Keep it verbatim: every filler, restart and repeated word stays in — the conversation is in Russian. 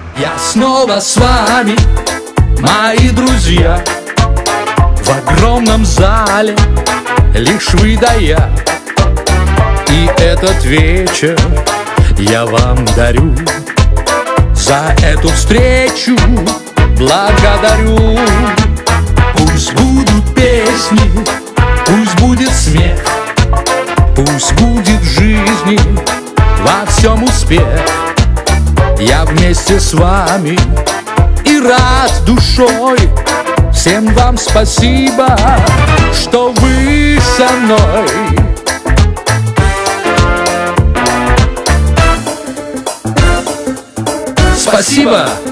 Я снова с вами, мои друзья, в огромном зале лишь вы да я. И этот вечер я вам дарю, за эту встречу благодарю. Пусть будут песни, пусть будет смех, пусть будет в жизни во всем успех. Я вместе с вами и рад душой. Всем вам спасибо, что вы со мной. Спасибо!